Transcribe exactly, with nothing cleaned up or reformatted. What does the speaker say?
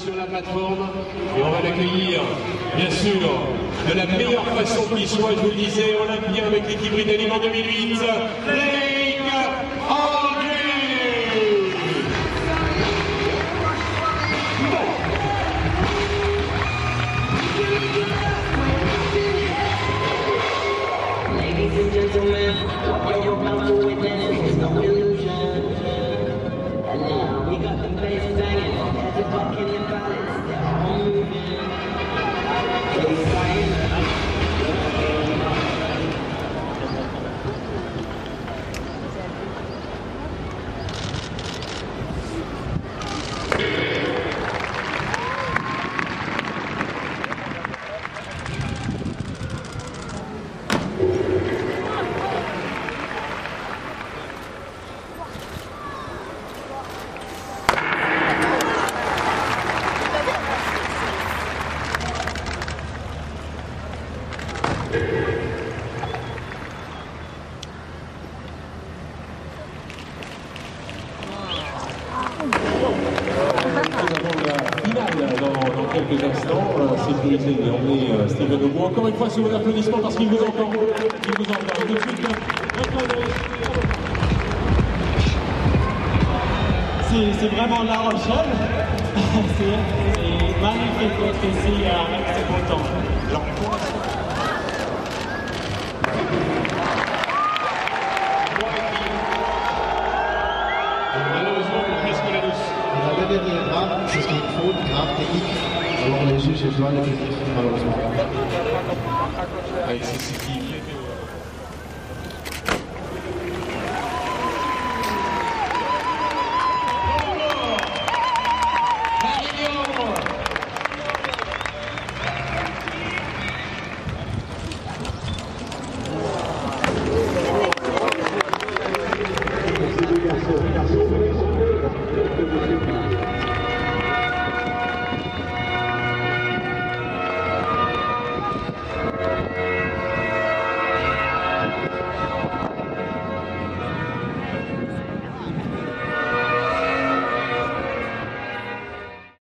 sur la plateforme et on va l'accueillir, bien sûr, de la meilleure façon qui soit, je vous le disais, Olympien avec l'équipe britannique en deux mille huit, Blake Aldridge. Ladies and gentlemen, what you're about to witness is no illusion. And now we got the bass banging, as a Buckingham Palace, they're all moving. Dans quelques instants, euh, sécurité de l'emmener euh, Steven Aubois. Encore une fois, sur vos applaudissements parce qu'il vous entend. Il vous entend. Et tout de suite, c'est vraiment La Rochelle. C'est magnifique d'être ici avec ce beau temps. Malheureusement, il presque la douce. La dernière grave, c'est ce qu'il faut, une grave technique. Alors les juges, je dois le dire, malheureusement. Avec C C T V.